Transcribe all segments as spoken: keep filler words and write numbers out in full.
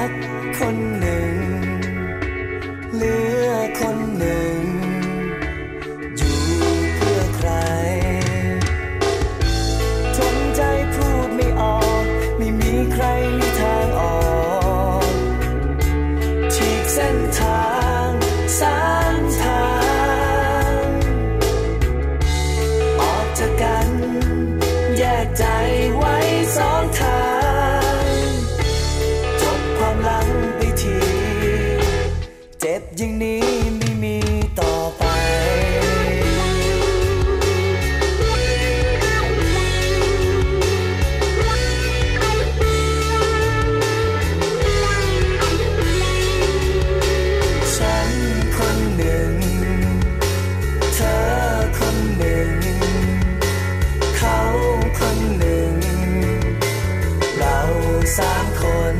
กคนหนึ่งเหลือคนหนึ่งอยู่เพื่อใครทนใจพูดไม่ออกไม่มีใครมีทางออกฉีกเส้นทางสามทางออกจากกันแยกใจไว้สองทางจบความหลังไปทีเจ็บอย่างนี้ไม่มีต่อไปฉันคนหนึ่งเธอคนหนึ่งเขาคนหนึ่งเราสามคน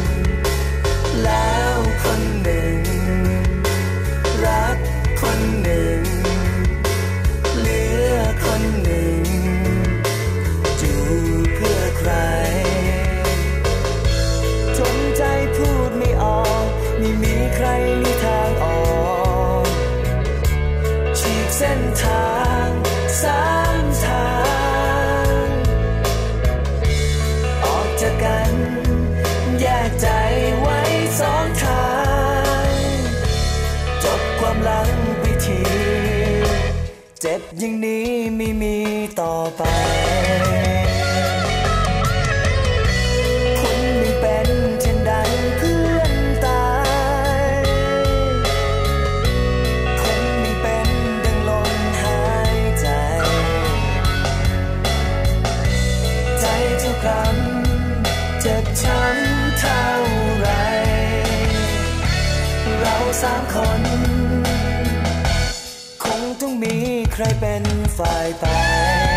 แล้วคนหนึ่งรักคนหนึ่งเหลือคนหนึ่งอยู่เพื่อใครทนใจพูดไม่ออกไม่มีใครมีทางออกฉีกเส้นทางสามทางออกจากกันแยกใจไว้สองทางจบความหลังไปทีเจ็บอย่างนี้ไม่มีต่อไปคนหนึ่งเป็นเช่นดังเพื่อนตายคนหนึ่งเป็นดังลมหายใจใจทุกครั้งเจ็บช้ำเท่าไรเราสามคนคงต้องมีใครเป็นฝ่ายไป